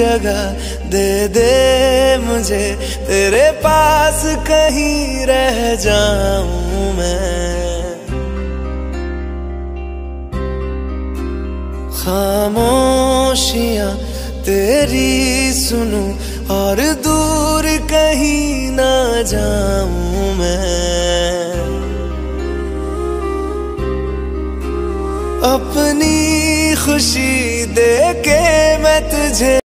जगह दे दे मुझे, तेरे पास कहीं रह जाऊं मैं। खामोशियां तेरी सुनूं और दूर कहीं ना जाऊं मैं। अपनी खुशी दे के मैं तुझे